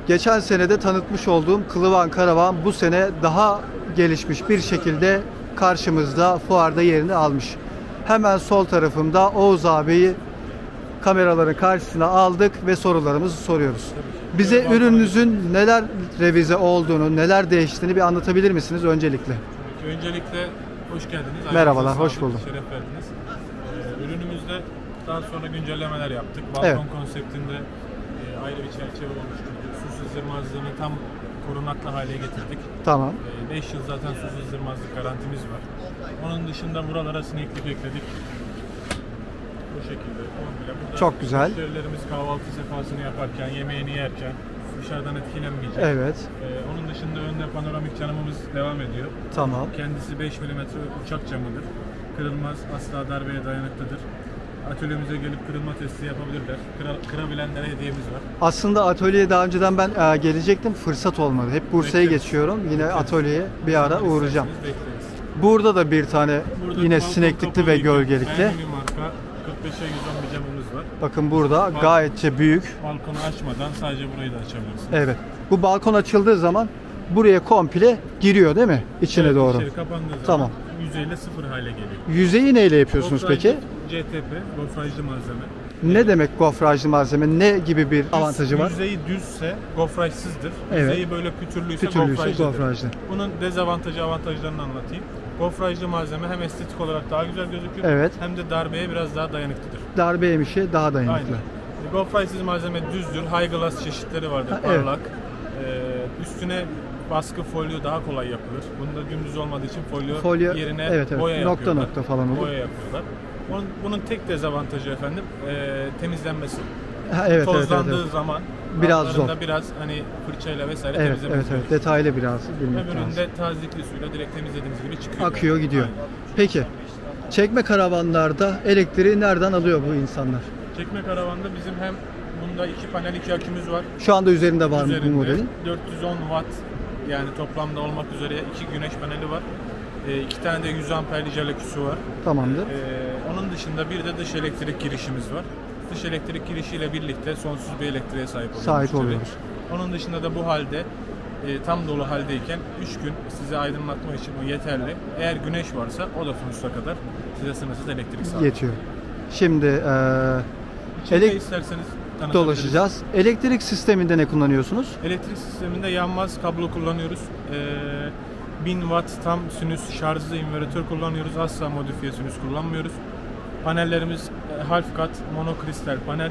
Geçen sene de tanıtmış olduğum Klivan Karavan bu sene daha gelişmiş bir şekilde karşımızda fuarda yerini almış. Hemen sol tarafımda Oğuz abiyi kameraların karşısına aldık ve sorularımızı soruyoruz. Bize ürününüzün neler revize olduğunu, neler değiştiğini bir anlatabilir misiniz öncelikle? Öncelikle hoş geldiniz. Merhabalar, hoş bulduk. Şeref verdiniz. Ürünümüzde daha sonra güncellemeler yaptık. Balkon Evet. konseptinde ayrı bir çerçeve oluşturduk. Susuz zırmazlığını tam korunaklı hale getirdik. Tamam. 5 yıl zaten susuz zırmazlık garantimiz var. Onun dışında buralara sineklik ekledik. Bu şekilde. Burada çok güzel. müşterilerimiz kahvaltı sefasını yaparken, yemeğini yerken dışarıdan etkilenmeyecek. Evet. Onun dışında önde panoramik camımız devam ediyor. Tamam. Kendisi 5 mm uçak camıdır. Kırılmaz, asla darbeye dayanıklıdır. Atölyemize gelip kırılma testi yapabilirler. Kırabilenlere hediyemiz var. Aslında atölyeye daha önceden ben gelecektim, fırsat olmadı. Hep Bursa'ya Bekleriz. geçiyorum. Yine atölyeye bir ara uğrayacağım. Bekleriz. Burada da bir tane Burada yine balkon sineklikli kapalı ve iki, gölgelikli. Benjamin marka 45'e 110 bir camımız var. Bakın burada gayetçe büyük. Balkonu açmadan sadece burayı da açabilirsiniz. Evet. Bu balkon açıldığı zaman buraya komple giriyor değil mi? İçine Evet, doğru. içeri kapandığı zaman Tamam. yüzeyle sıfır hale geliyor. Yüzeyi neyle yapıyorsunuz peki? CTP, gofrajlı malzeme. Ne demek gofrajlı malzeme? Ne gibi bir avantajı var? Yüzeyi düzse gofrajsızdır. Evet. Yüzeyi böyle pütürlüyse Pütürlüyse gofrajlıdır. gofrajlı. Bunun dezavantajı avantajlarını anlatayım. Gofrajlı malzeme hem estetik olarak daha güzel gözükür Evet. hem de darbeye biraz daha dayanıklıdır. Darbe yemişe daha dayanıklı. Aynen. Gofrajsız malzeme düzdür. High gloss çeşitleri vardır. Evet. Parlak. Üstüne baskı folyo daha kolay yapılır. Bunda dümdüz olmadığı için folyo yerine evet, boya nokta yapıyorlar. nokta falan olur. Boya yapıyorlar. Bunun tek dezavantajı efendim temizlenmesi. Evet, Tozlandığı zaman biraz altlarında zor. biraz hani fırçayla vesaire Evet, temizlemesi evet, gerekiyor. detaylı biraz bilmek lazım. Öbüründe tazikli suyla direkt temizlediğimiz gibi çıkıyor. Akıyor gidiyor. Aynen. Peki çekme karavanlarda elektriği nereden alıyor bu insanlar? Çekme karavanda bizim hem bunda 2 panel 2 akümüz var. Şu anda üzerinde var mı bu Üzerinde modelin? 410 watt yani toplamda olmak üzere 2 güneş paneli var. 2 tane de 100 amperli jel aküsü var. Tamamdır. Onun dışında bir de dış elektrik girişimiz var. Dış elektrik girişiyle birlikte sonsuz bir elektriğe sahip oluyoruz. Onun dışında da bu halde tam dolu haldeyken 3 gün size aydınlatma için o yeterli. Eğer güneş varsa o da sonsuza kadar size sınırsız elektrik sağlıyor. Yetiyor. Şimdi isterseniz dolaşacağız. Elektrik sisteminde ne kullanıyorsunuz? Elektrik sisteminde yanmaz kablo kullanıyoruz. 1000 watt tam sinüs şarjlı invertör kullanıyoruz. Asla modifiye sinüs kullanmıyoruz. Panellerimiz half kat monokristal panel.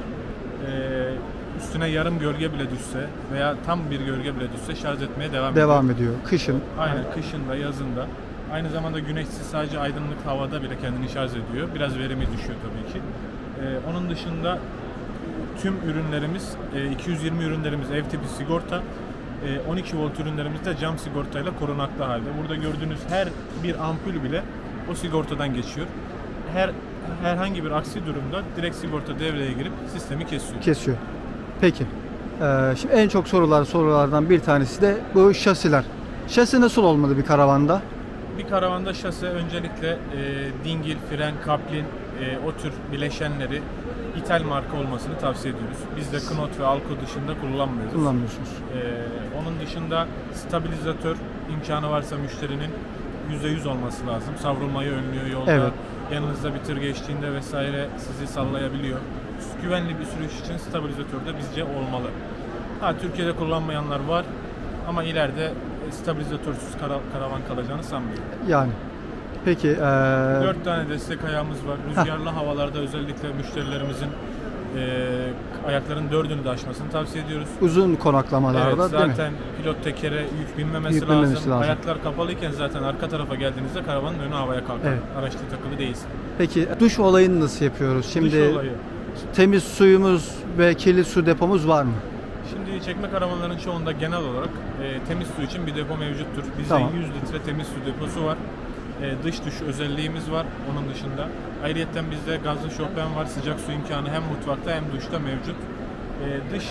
Üstüne yarım gölge bile düşse veya tam bir gölge bile düşse şarj etmeye devam ediyor. Kışın. Aynen kışında, yazında. Aynı zamanda güneşsiz sadece aydınlık havada bile kendini şarj ediyor. Biraz verimi düşüyor tabii ki. Onun dışında tüm ürünlerimiz, 220 ürünlerimiz ev tipi sigorta, 12 volt ürünlerimiz de cam sigortayla korunaklı halde. Burada gördüğünüz her bir ampul bile o sigortadan geçiyor. Herhangi bir aksi durumda direkt sigorta devreye girip sistemi kesiyor. Peki. Şimdi en çok sorulardan bir tanesi de bu şasiler. Şasi nasıl olmalı bir karavanda? Bir karavanda şasi öncelikle dingil, fren, kaplin, o tür bileşenleri İthal marka olmasını tavsiye ediyoruz. Biz de Knot ve Alco dışında kullanmıyorsunuz. Onun dışında stabilizatör imkanı varsa müşterinin %100 olması lazım. Savrulmayı önlüyor yolda. Evet. Yanınızda bir tır geçtiğinde vesaire sizi sallayabiliyor. Güvenli bir sürüş için stabilizatör de bizce olmalı. Türkiye'de kullanmayanlar var ama ileride stabilizatörsüz karavan kalacağını sanmıyorum. Yani. Peki. 4 tane destek ayağımız var. Rüzgarlı havalarda özellikle müşterilerimizin ayakların 4'ünü de açmasını tavsiye ediyoruz. Uzun konaklamalarda evet, değil mi? Zaten pilot tekere yük binmemesi lazım. Ayaklar kapalıyken zaten arka tarafa geldiğinizde karavanın önü havaya kalkar. Evet. Araçta takılı değilsin. Peki duş olayını nasıl yapıyoruz? Şimdi duş olayı. Temiz suyumuz ve kirli su depomuz var mı? Şimdi çekme karavanların çoğunda genel olarak temiz su için bir depo mevcuttur. Bizde tamam. 100 litre temiz su deposu var. Dış duş özelliğimiz var onun dışında. Ayrıyeten bizde gazlı şofben var. Sıcak su imkanı hem mutfakta hem duşta mevcut. Dış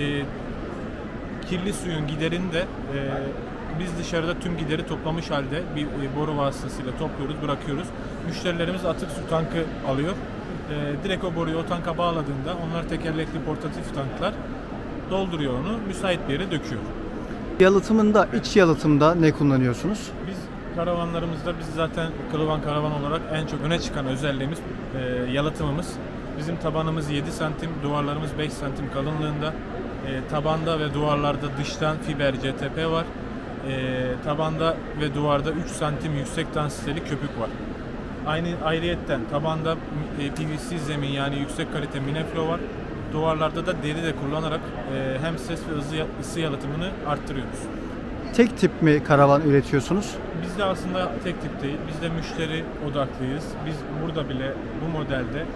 kirli suyun giderini de biz dışarıda tüm gideri toplamış halde bir boru vasıtasıyla topluyoruz, bırakıyoruz. Müşterilerimiz atık su tankı alıyor. Direkt o boruyu o tanka bağladığında onlar tekerlekli portatif tanklar dolduruyor onu, müsait bir yere döküyor. Yalıtımında, iç yalıtımda ne kullanıyorsunuz? Biz karavanlarımızda zaten Kılıvan Karavan olarak en çok öne çıkan özelliğimiz yalıtımımız. Bizim tabanımız 7 santim, duvarlarımız 5 santim kalınlığında. Tabanda ve duvarlarda dıştan fiber CTP var. Tabanda ve duvarda 3 santim yüksek densiteli köpük var. Ayrıyetten tabanda PVC zemin, yani yüksek kalite Mineflo var. Duvarlarda da deri de kullanarak hem ses ve ısı yalıtımını arttırıyoruz. Tek tip mi karavan üretiyorsunuz? Biz de aslında tek tip değil. Biz de müşteri odaklıyız. Biz burada bile bu modelde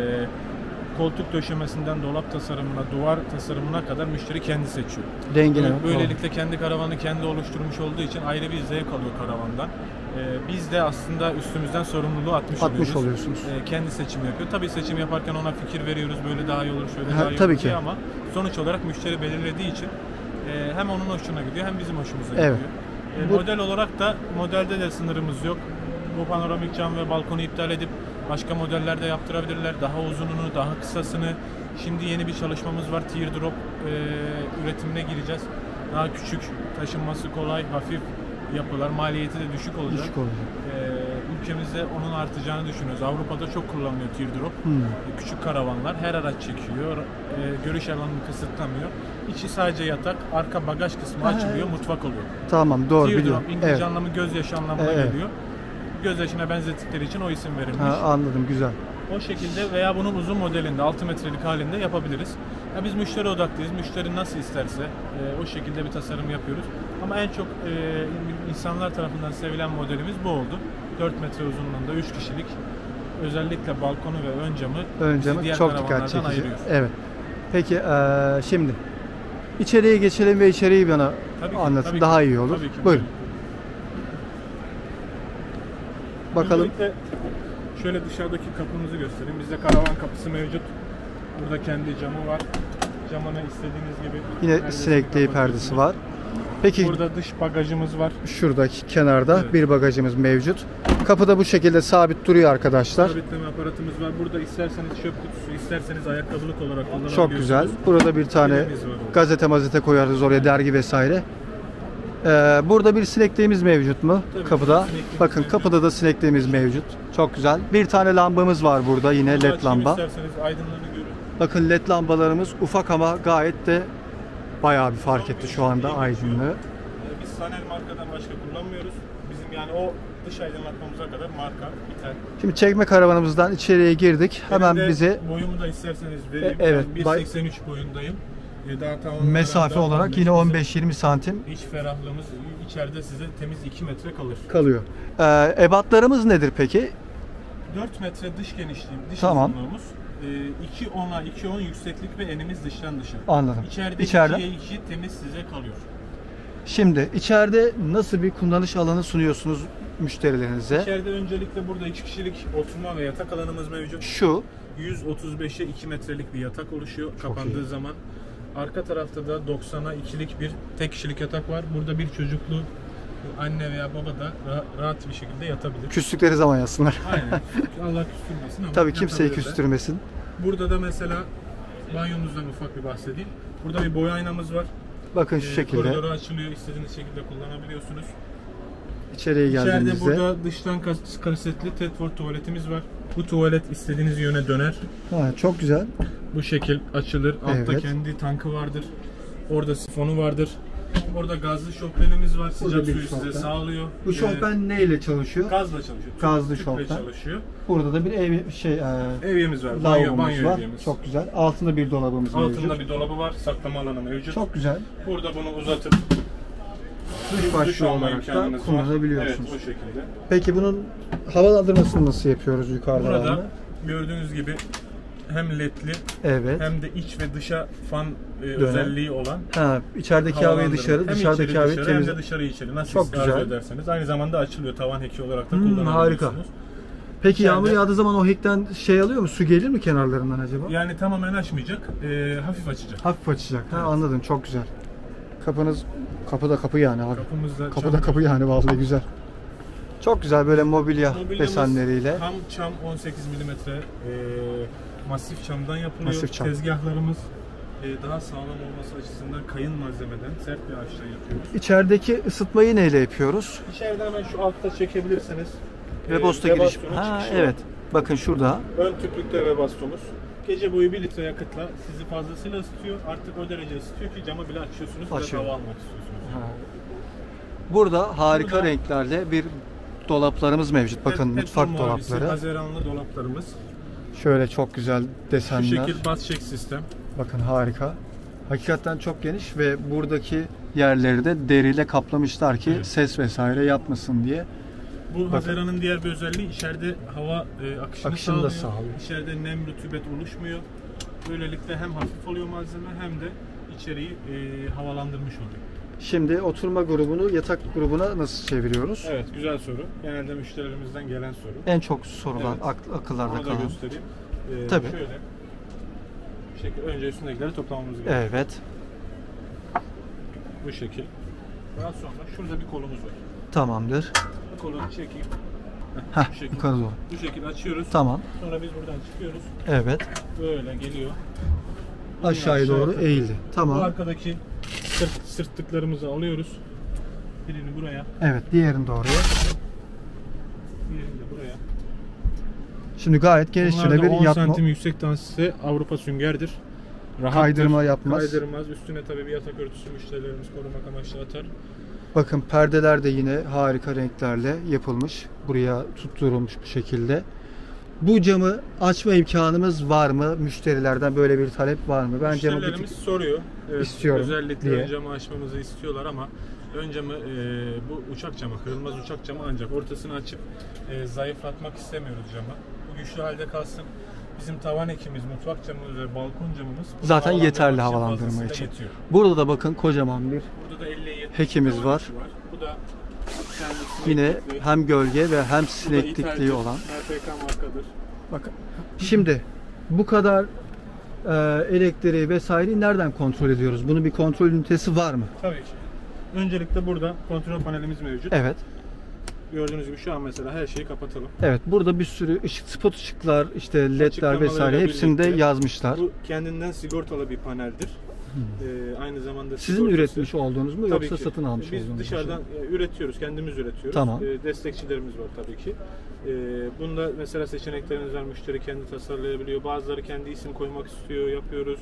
koltuk döşemesinden dolap tasarımına, duvar tasarımına kadar müşteri kendi seçiyor. Rengine. Böylelikle kendi karavanı kendi oluşturmuş olduğu için ayrı bir zevk alıyor karavandan. Biz de aslında üstümüzden sorumluluğu atmış oluyorsunuz. Kendi seçim yapıyor. Tabii seçim yaparken ona fikir veriyoruz. Böyle daha iyi olur, şöyle daha iyi tabii olur ki. ama sonuç olarak müşteri belirlediği için hem onun hoşuna gidiyor hem bizim hoşumuza gidiyor. Model olarak da modelde de sınırımız yok. Bu panoramik cam ve balkonu iptal edip başka modellerde yaptırabilirler. Daha uzununu, daha kısasını. Şimdi yeni bir çalışmamız var. Teardrop üretimine gireceğiz. Daha küçük, taşınması kolay, hafif yapılar, maliyeti de düşük olacak. Ülkemizde onun artacağını düşünüyoruz. Avrupa'da çok kullanılıyor teardrop. Küçük karavanlar, her araç çekiyor. Görüş alanını kısıtlamıyor. İçi sadece yatak, arka bagaj kısmı açılıyor, mutfak oluyor. Tamam, doğru biliyorum. Teardrop İngilizce anlamı gözyaşı anlamına geliyor. Gözyaşına benzettikleri için o isim verilmiş. Anladım, güzel. O şekilde veya bunun uzun modelinde 6 metrelik halinde yapabiliriz. Biz müşteri odaklıyız. Müşteri nasıl isterse o şekilde bir tasarım yapıyoruz. Ama en çok insanlar tarafından sevilen modelimiz bu oldu. 4 metre uzunluğunda 3 kişilik. Özellikle balkonu ve ön camı çok dikkat çekici. Ayırıyor. Evet. Peki şimdi içeriye geçelim ve içeriği bana anlatın. Daha iyi olur. Tabii ki. Buyurun. Bakalım. Öncelikle şöyle dışarıdaki kapımızı göstereyim. Bizde karavan kapısı mevcut. Burada kendi camı var. Camını istediğiniz gibi. Yine sinekliği perdesi var. Peki burada dış bagajımız var. Şuradaki kenarda bir bagajımız mevcut. Kapıda bu şekilde sabit duruyor arkadaşlar. Sabitleme aparatımız var. Burada isterseniz çöp kutusu, isterseniz ayakkabılık olarak kullanabiliyorsunuz. Çok güzel. Burada bir tane gazete koyarız oraya, dergi vesaire. Burada bir sinekliğimiz mevcut mu? Tabii, kapıda. Bakın mevcut. Kapıda da sinekliğimiz mevcut. Çok güzel. Bir tane lambamız var burada, yine led lamba. İsterseniz aydınlığını görün. Bakın led lambalarımız ufak ama gayet de bayağı bir fark etti şu anda aydınlığı. Biz Sanel markadan başka kullanmıyoruz. Bizim yani o dış aydınlatmamıza kadar marka biter. Şimdi çekme karavanımızdan içeriye girdik. Hemen bize boyumu da isterseniz vereyim. Evet. 1.83 boyundayım. Mesafe olarak yine 15-20 santim. İç ferahlığımız içeride size temiz 2 metre kalıyor. Ebatlarımız nedir peki? 4 metre dış genişliğim, dış tamam. uzunluğumuz. 2.10'a 2.10 yükseklik ve enimiz dıştan dışa. Anladım. İçeride 2'ye 2 temiz size kalıyor. Şimdi içeride nasıl bir kullanış alanı sunuyorsunuz müşterilerinize? İçeride öncelikle burada 2 kişilik oturma ve yatak alanımız mevcut. Şu 135'e 2 metrelik bir yatak oluşuyor kapandığı zaman. Arka tarafta da 90'a 2'lik bir tek kişilik yatak var. Burada bir çocuklu anne veya baba da rahat bir şekilde yatabilir. Küstükleri zaman yatsınlar. Aynen. Allah küstürmesin ama. Tabii kimseyi küstürmesin. Burada da mesela banyomuzdan ufak bir bahsedeyim. Burada bir boy aynamız var. Bakın şu şekilde. Koridoru açılıyor. İstediğiniz şekilde kullanabiliyorsunuz. İçeriye geldiğimizde. İçeride burada dıştan kasetli Tedford tuvaletimiz var. Bu tuvalet istediğiniz yöne döner. Çok güzel. Bu şekil açılır. Altta evet. kendi tankı vardır. Orada sifonu vardır. Orada gazlı şofbenimiz var. Sıcak suyu size sağlıyor. Bu şofben neyle çalışıyor? Gazla çalışıyor. Gazlı şofben çalışıyor. Burada da bir evyemiz var. Banyo var. Evyemiz. Çok güzel. Altında bir dolabımız mevcut. Altında bir dolabı var. Saklama alanı mevcut. Çok güzel. Burada bunu uzatıp dış başlığı olarak da kullanabiliyorsunuz. Evet, o şekilde. Peki bunun havalandırmasını nasıl yapıyoruz yukarıda? Burada gördüğünüz gibi hem ledli hem de iç ve dışa fan özelliği olan. İçerideki havayı dışarı, dışarıdaki havayı temiz. Hem de dışarı içeri. Nasıl arzu ederseniz. Aynı zamanda açılıyor. Tavan heki olarak da kullanabiliyorsunuz. Harika. Peki yağmur yağdığı zaman o hekten alıyor mu? Su gelir mi kenarlarından acaba? Yani tamamen açmayacak. Hafif açacak. Hafif açacak. Evet. Anladım. Çok güzel. Kapınız kapıda kapı yani abi. Kapıda kapı yani, vallahi güzel. Çok güzel böyle mobilya desenleriyle. Tam çam 18 mm masif çamdan yapılıyor. Tezgahlarımız daha sağlam olması açısından kayın malzemeden sert bir ağaçtan yapıyoruz. İçerideki ısıtmayı neyle yapıyoruz? İçeride hemen şu altta çekebilirsiniz. Webasto giriş. Webasto'nun Ha çıkışı evet. Bakın şurada. Ön tüplükte Webasto'muz. Gece boyu 1 litre yakıtla sizi fazlasıyla ısıtıyor. Artık o derece ısıtıyor ki camı bile açıyorsunuz. Biraz hava almak istiyorsunuz. Ha. Burada harika Burada renklerle bir dolaplarımız mevcut. Bakın mutfak petrol mavisi, dolapları. hazeranlı dolaplarımız. Şöyle çok güzel desenler. Şu şekil bas-çek sistem. Bakın harika. Hakikaten çok geniş ve buradaki yerleri de deriyle kaplamışlar ki ses vesaire yapmasın diye. Bu hazeranın diğer bir özelliği içeride hava akışını da sağlıyor. sağlıyor. İçeride nem, rutubet oluşmuyor. Böylelikle hem hafif oluyor malzeme hem de içeriği havalandırmış oluyor. Şimdi oturma grubunu yatak grubuna nasıl çeviriyoruz? Evet, güzel soru. Genelde müşterilerimizden gelen soru. En çok sorulan, Evet. akıllarda Onu da kalan. göstereyim. Tabii. Şöyle. Bu şekil. Önce üstündekileri toplamamız gerekiyor. Evet. Bu şekil. Daha sonra şurada bir kolumuz var. Tamamdır. Bu kolu çekeyim. Heh, Bu şekil. yukarı doğru. Bu şekil açıyoruz. Tamam. Sonra biz buradan çıkıyoruz. Evet. Böyle geliyor. Aşağıya doğru takıyoruz. eğildi. Bu Tamam. arkadaki sırtlıklarımızı alıyoruz. Birini buraya, Evet, diğerini de oraya. birini de buraya. Şimdi gayet Bunlar genişçe da bir 10 yatma, santim yüksekten size Avrupa süngerdir. Rahattır, kaydırma yapmaz. Kaydırmaz. Üstüne tabii bir yatak örtüsü müşterilerimiz korumak amaçlı atar. Bakın perdeler de yine harika renklerle yapılmış. Buraya tutturulmuş bu şekilde. Bu camı açma imkanımız var mı? Müşterilerden böyle bir talep var mı? Ben camı Müşterilerimiz soruyor. Evet, istiyorum özellikle diye. ön camı açmamızı istiyorlar ama ön camı bu uçak camı, kırılmaz uçak camı ancak ortasını açıp zayıflatmak istemiyoruz camı. Bu güçlü halde kalsın. Bizim tavan ekimiz, mutfak camımız ve balkon camımız zaten yeterli havalandırmak havalandırma fazlasıyla için. yetiyor. Burada da bakın kocaman bir Burada da 50'ye hekimiz tavan var. eki Bu da yine sineklikli. hem gölge ve hem Bu da sineklikliği ithalci, olan. NPK markadır. Bakın. Şimdi bu kadar elektriği vesaireyi nereden kontrol ediyoruz? Bunun bir kontrol ünitesi var mı? Tabii ki. Öncelikle burada kontrol panelimiz mevcut. Evet. Gördüğünüz gibi şu an mesela her şeyi kapatalım. Evet. Burada bir sürü spot ışıklar, işte ledler Açıklamalarıyla vesaire hepsini de birlikte yazmışlar. Bu kendinden sigortalı bir paneldir. Aynı zamanda Sizin sigortası- üretmiş olduğunuz mu Tabii yoksa ki. satın almış Biz olduğunuz mu? dışarıdan üretiyoruz, kendimiz üretiyoruz. Tamam. Destekçilerimiz var tabii ki. Bunda mesela seçenekleriniz var, müşteri kendi tasarlayabiliyor. Bazıları kendi isim koymak istiyor, yapıyoruz.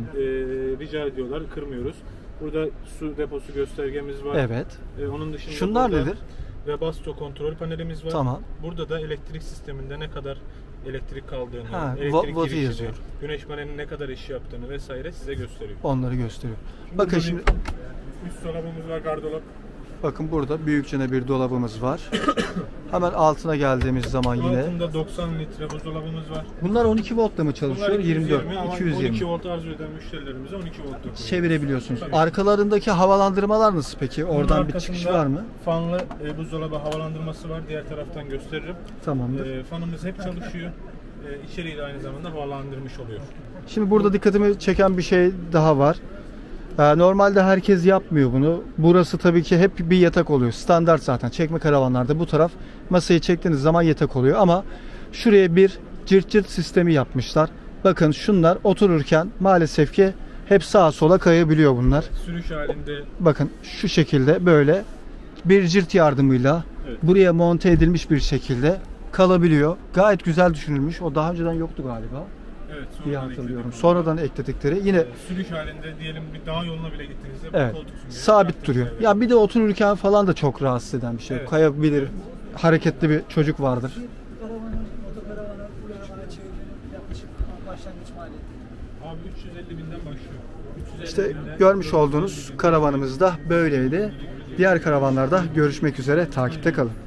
Rica ediyorlar, kırmıyoruz. Burada su deposu göstergemiz var. Evet. Onun dışında Şunlar burada nedir? Webasto kontrol panelimiz var. Tamam. Burada da elektrik sisteminde ne kadar elektrik kaldığını, Ha, elektrik wattı girişini, yazıyor. güneş panelinin ne kadar iş yaptığını vesaire size gösteriyor. Onları gösteriyor. Şimdi Bakın burada şimdi bir üst dolabımız var, gardırop. bakın burada büyükçe bir dolabımız var. Hemen altına geldiğimiz zaman yine. Altında 90 litre buzdolabımız var. Bunlar 12 voltla mı çalışıyor? Bunlar 24, ama 220. 12 volt arzu eden müşterilerimize 12 volt koyuyoruz. Çevirebiliyorsunuz. Tabii. Arkalarındaki havalandırmalar nasıl peki? Bunun Oradan bir arkasında çıkış var mı? Fanlı buzdolabı havalandırması var. Diğer taraftan gösteririm. Tamamdır. Fanımız hep çalışıyor. İçeriği de aynı zamanda havalandırmış oluyor. Şimdi burada dikkatimi çeken bir şey daha var. Normalde herkes yapmıyor bunu. Burası tabii ki hep bir yatak oluyor. Standart zaten. Çekme karavanlarda bu taraf masayı çektiğiniz zaman yatak oluyor. Ama şuraya bir cırt cırt sistemi yapmışlar. Bakın şunlar otururken maalesef ki hep sağa sola kayabiliyor bunlar. Sürüş halinde Bakın şu şekilde böyle bir cırt yardımıyla Evet. buraya monte edilmiş bir şekilde kalabiliyor. Gayet güzel düşünülmüş. O daha önceden yoktu galiba evet, diye sonradan hatırlıyorum. ekledik. Sonradan ekledikleri. Yine Sürüş halinde diyelim bir dağ yoluna bile gittiğinizde evet, koltuk süngeri sabit rahatlıkla duruyor. evet. Ya bir de otururken falan da çok rahatsız eden bir şey. Evet. Kayabilir. Hareketli bir çocuk vardır. Otokaravana çevirmenin yaklaşık başlangıç maliyeti. Abi 350.000'den başlıyor. 350 İşte binden görmüş 450 olduğunuz bin. karavanımız da böyleydi. Diğer karavanlarda görüşmek üzere. Takipte kalın.